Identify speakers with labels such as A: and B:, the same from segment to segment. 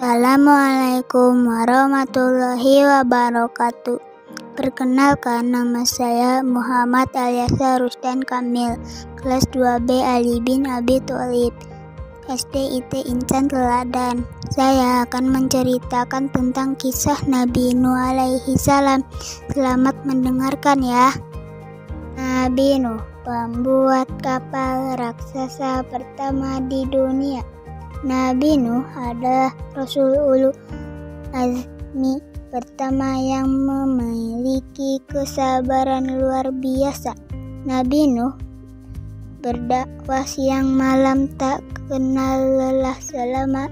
A: Assalamualaikum warahmatullahi wabarakatuh. Perkenalkan, nama saya Muhammad Alyasa Rusdan Kamil, kelas 2B Ali bin Abi Thalib, SDIT Insan Teladan. Saya akan menceritakan tentang kisah Nabi Nuh alaihi salam. Selamat mendengarkan ya. Nabi Nuh, pembuat kapal raksasa pertama di dunia. Nabi Nuh adalah Rasul ulul azmi pertama yang memiliki kesabaran luar biasa. Nabi Nuh berdakwah siang malam tak kenal lelah selama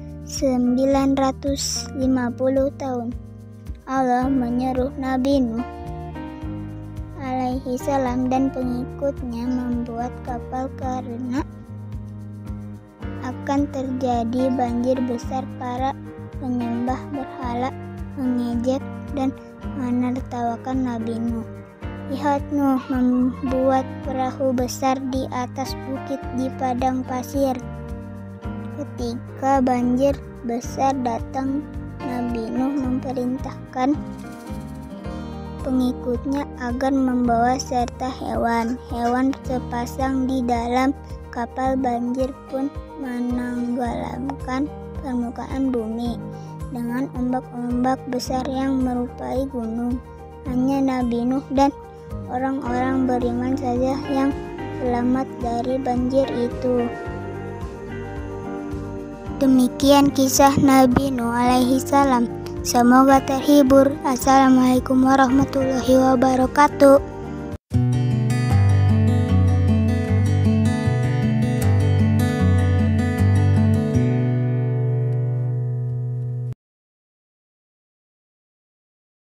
A: 950 tahun. Allah menyeru Nabi Nuh alaihi salam dan pengikutnya membuat kapal karena akan terjadi banjir besar. Para penyembah berhala mengejek dan menertawakan Nabi Nuh. Lihat, Nuh membuat perahu besar di atas bukit di padang pasir. Ketika banjir besar datang, Nabi Nuh memerintahkan pengikutnya agar membawa serta hewan sepasang di dalam kapal. Banjir pun menenggelamkan permukaan bumi dengan ombak-ombak besar yang merupai gunung. Hanya Nabi Nuh dan orang-orang beriman saja yang selamat dari banjir itu. Demikian kisah Nabi Nuh alaihi salam. Semoga terhibur. Assalamualaikum warahmatullahi wabarakatuh.